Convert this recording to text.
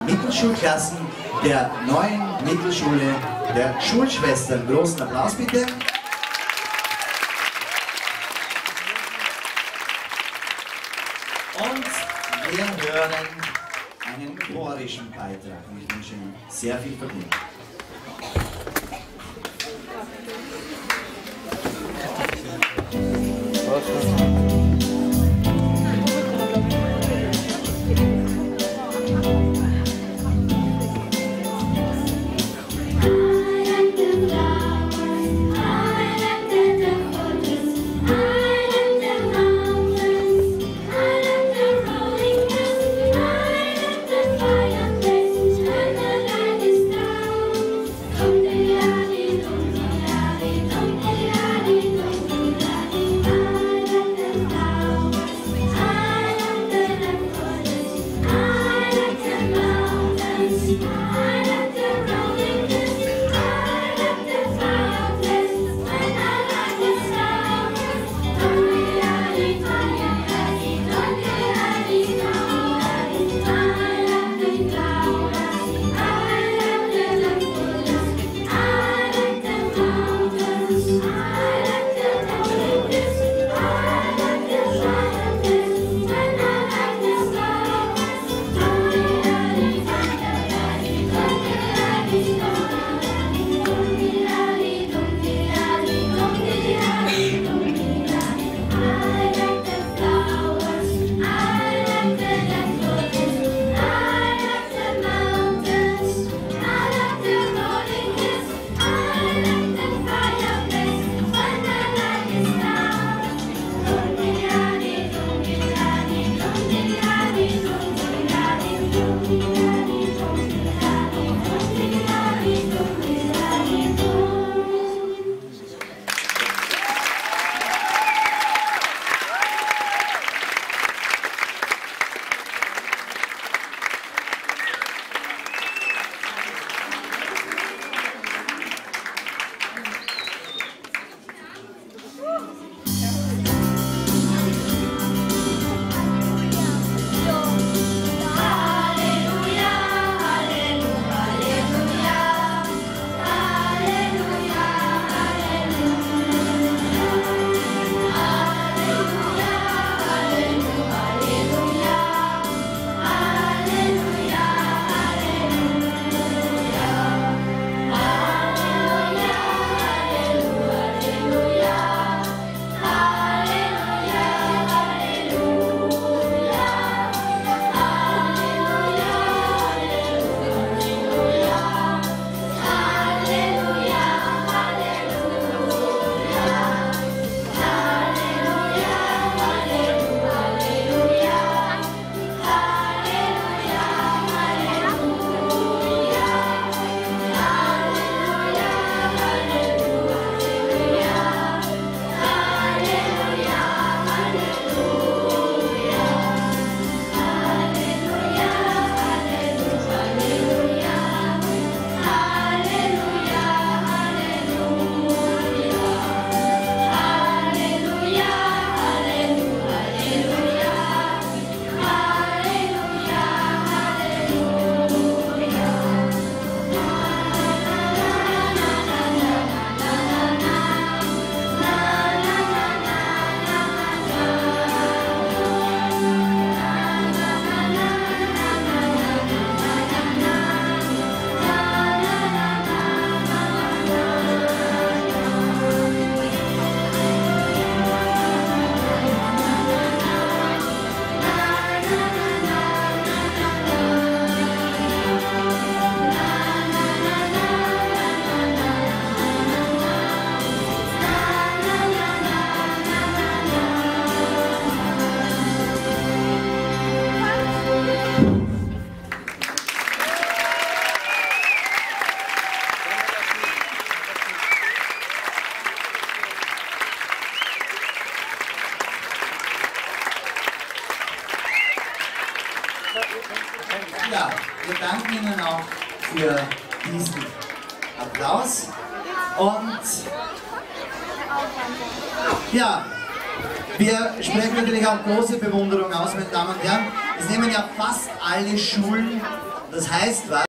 Mittelschulklassen der neuen Mittelschule der Schulschwestern. Großen Applaus bitte. Und wir hören einen chorischen Beitrag. Und ich wünsche Ihnen sehr viel Vergnügen. Ja, wir danken Ihnen auch für diesen Applaus. Und ja, wir sprechen natürlich auch große Bewunderung aus, meine Damen und Herren. Es nehmen ja fast alle Schulen Das heißt was?